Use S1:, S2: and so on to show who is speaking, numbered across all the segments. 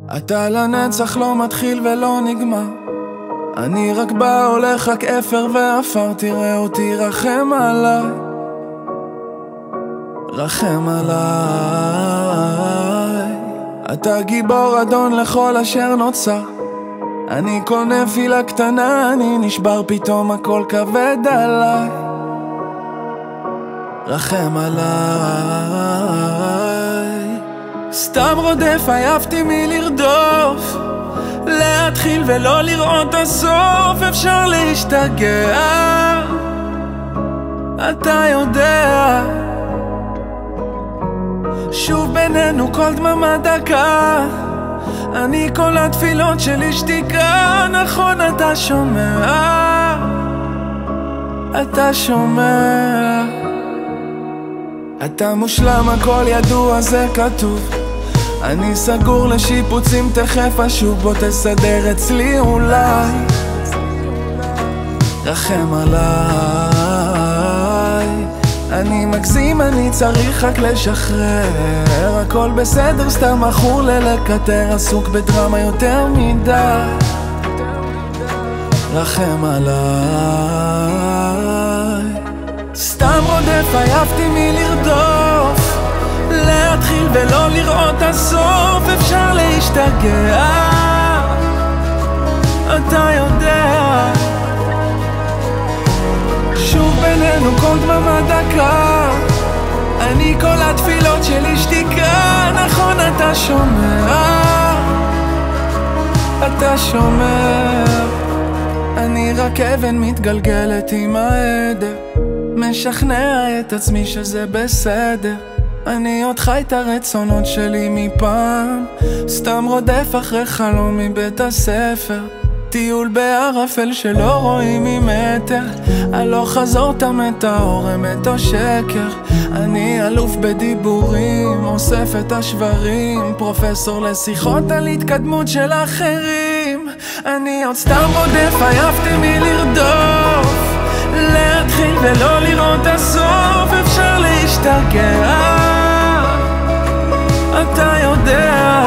S1: אתה לנצח לא מתחיל ולא נגמר. אני רק בא הולך רק אפר ואפר. תראה אותי, רחם עליי, רחם עליי. אתה גיבור אדון לכל אשר נוצר. אני כל נפילה קטנה, אני נשבר פתאום הכל כבד עליי. רחם עליי. סתם רודף, עייפתי מלרדוף, להתחיל ולא לראות הסוף. אפשר להשתגע, אתה יודע. שוב בינינו כל דממה דקה. אני כל התפילות שלי שתיקה. נכון, אתה שומע, אתה שומע. אתה מושלם, הכל ידוע, זה כתוב. אני סגור לשיפוצים, תכף אשוב. בוא תסדר אצלי אולי. רחם עליי. אני מגזים, אני צריך רק לשחרר. הכל בסדר, סתם מכור ללקטר, עסוק בדרמה יותר מדי. רחם עליי. סתם רודף, עייפתי מלרדוף, להתחיל ולא לראות הסוף. אפשר להשתגע, אתה יודע. שוב בינינו כל דממה דקה. אני כל התפילות שלי שתיקה. נכון, אתה שומע, אתה שומע. אני רק אבן מתגלגלת עם העדר, משכנע את עצמי שזה בסדר. אני עוד חי את הרצונות שלי מפעם, סתם רודף אחרי חלום מבית הספר. טיול בערפל שלא רואים ממטר, הלוך חזור תמת האור, אמת או שקר. אני אלוף בדיבורים, אוסף את השברים, פרופסור לשיחות על התקדמות של אחרים. אני עוד סתם רודף, עייפתי מלרדוף, להתחיל ולא לראות הסוף. אפשר להשתגע, אתה יודע.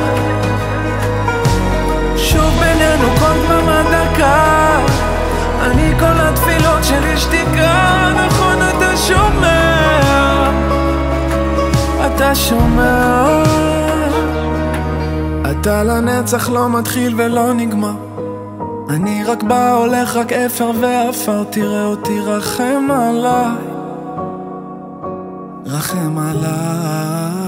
S1: שוב בינינו כל דממה דקה. אני כל התפילות שלי שתיקה. נכון, אתה שומע, אתה שומע. אתה לנצח לא מתחיל ולא נגמר. אני רק בא הולך רק אפר ואפר. תראה אותי, רחם עליי, רחם עליי.